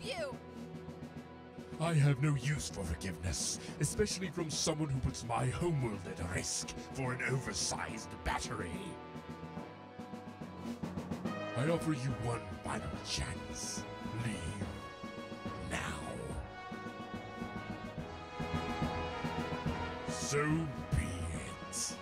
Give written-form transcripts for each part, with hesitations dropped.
you! I have no use for forgiveness, especially from someone who puts my homeworld at risk for an oversized battery. I offer you one final chance. Leave now. So be it.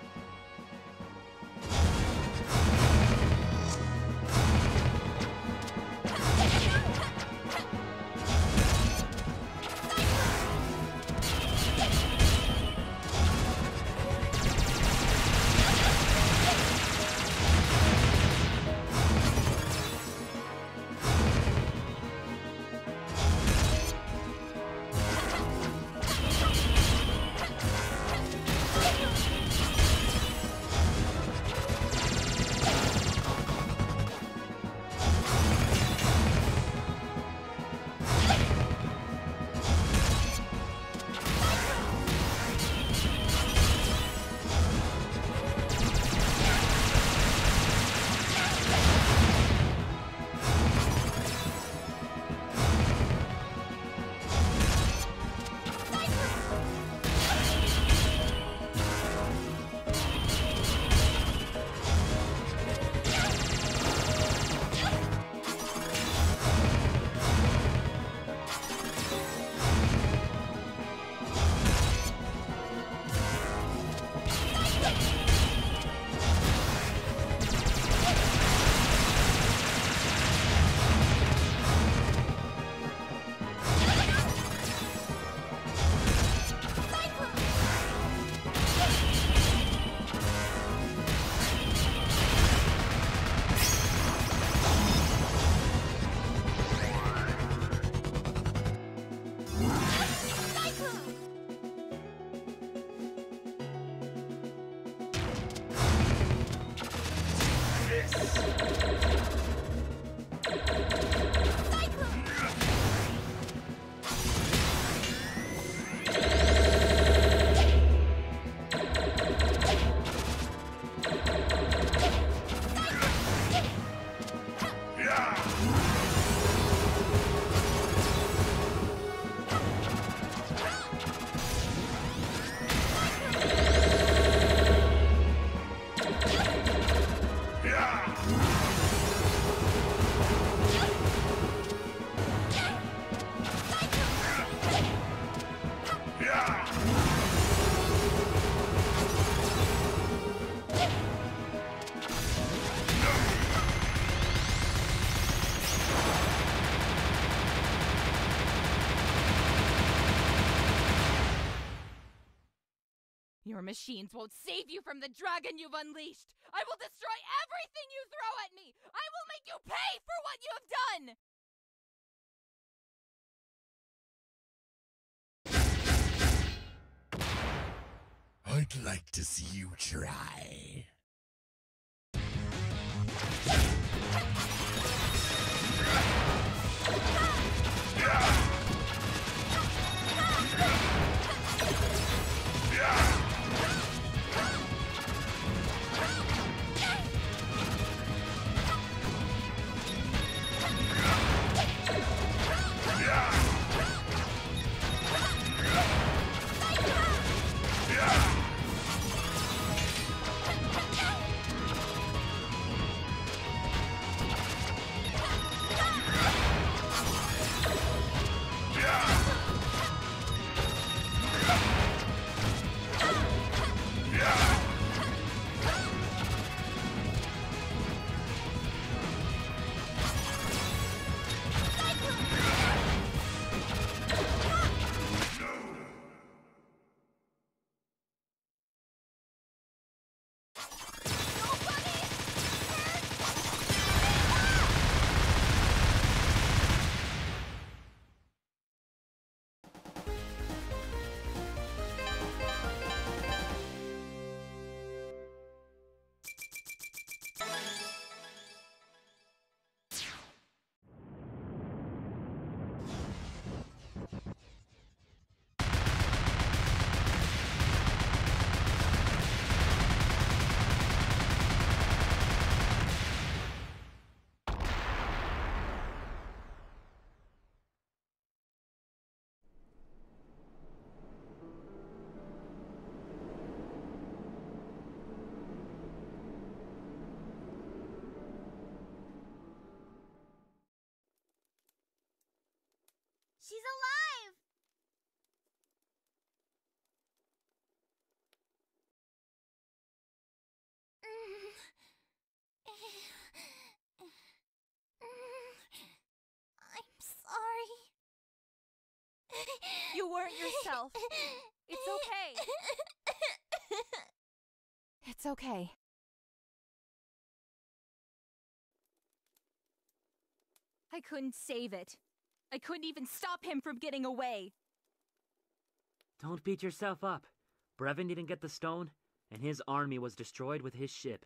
Your machines won't save you from the dragon you've unleashed! I will destroy everything you throw at me! I will make you pay for what you have done! I'd like to see you try. She's alive! I'm sorry. You weren't yourself. It's okay. It's okay. I couldn't save it. I couldn't even stop him from getting away. Don't beat yourself up. Brevin didn't get the stone, and his army was destroyed with his ship.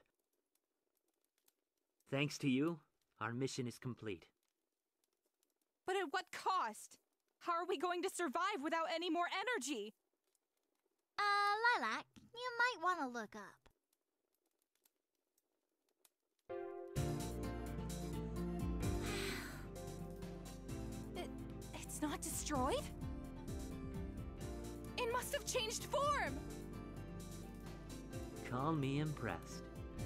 Thanks to you, our mission is complete. But at what cost? How are we going to survive without any more energy? Lilac, you might want to look up. It's not destroyed? It must have changed form! Call me impressed.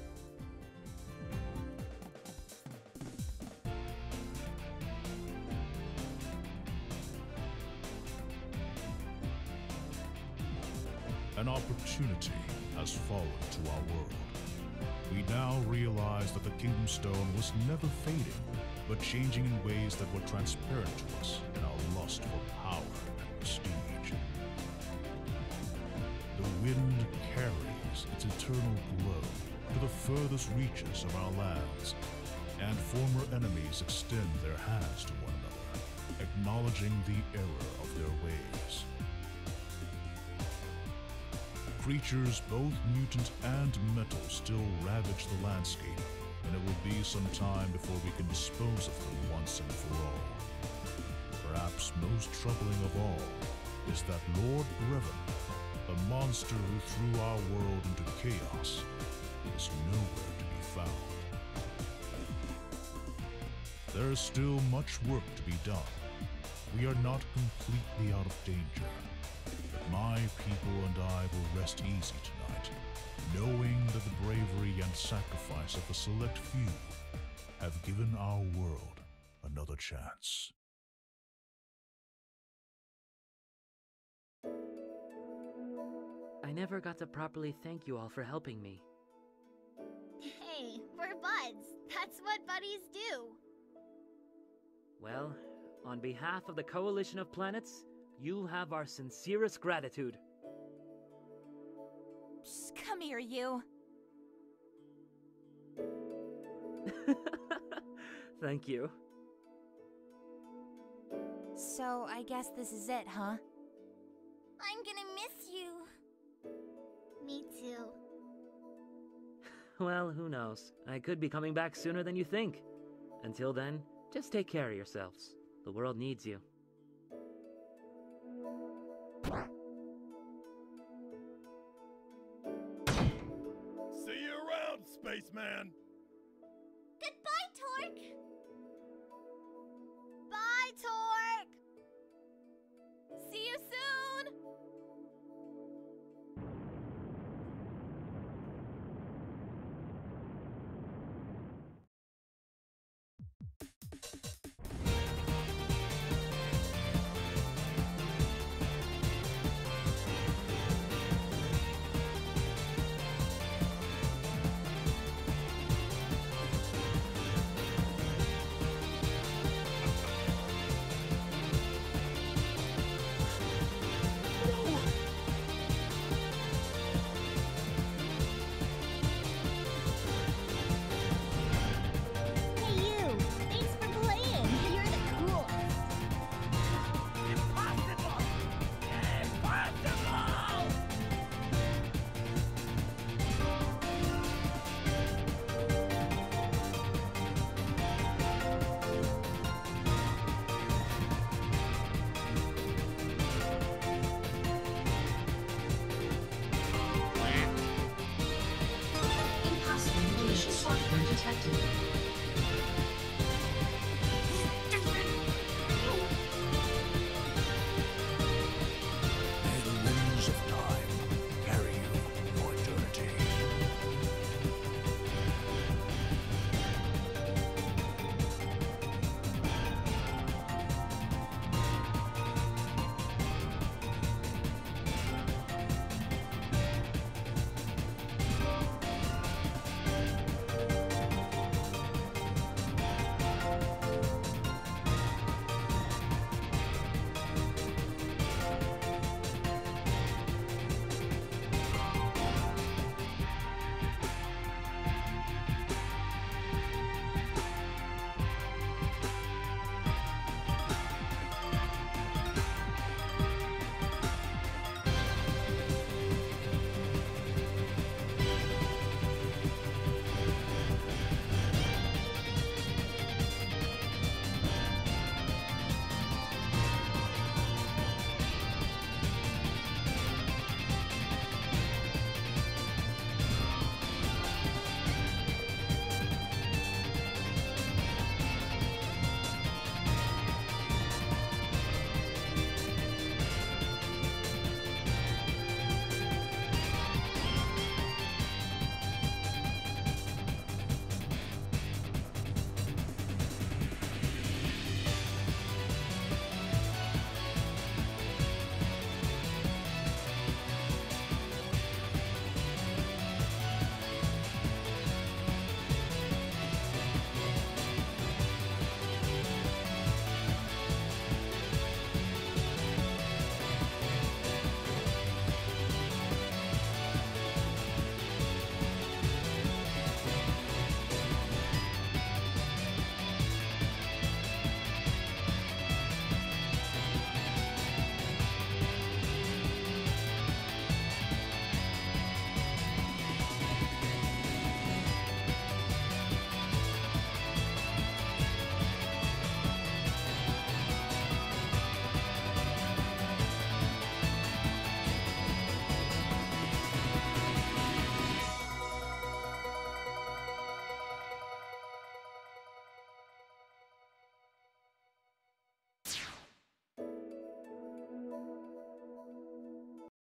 An opportunity has fallen to our world. We now realize that the Kingdom Stone was never fading, but changing in ways that were transparent to us in our lust for power and prestige. The wind carries its eternal glow to the furthest reaches of our lands, and former enemies extend their hands to one another, acknowledging the error of their ways. Creatures, both mutant and metal, still ravage the landscape, and it will be some time before we can dispose of them once and for all. Perhaps most troubling of all is that Lord Brevin, the monster who threw our world into chaos, is nowhere to be found. There is still much work to be done. We are not completely out of danger. My people and I will rest easy tonight, knowing that the bravery and sacrifice of a select few have given our world another chance. I never got to properly thank you all for helping me. Hey, we're buds. That's what buddies do. Well, on behalf of the Coalition of Planets, you'll have our sincerest gratitude. Just come here, you. Thank you. So, I guess this is it, huh? I'm gonna miss you. Me too. Well, who knows? I could be coming back sooner than you think. Until then, just take care of yourselves. The world needs you. See you around, spaceman!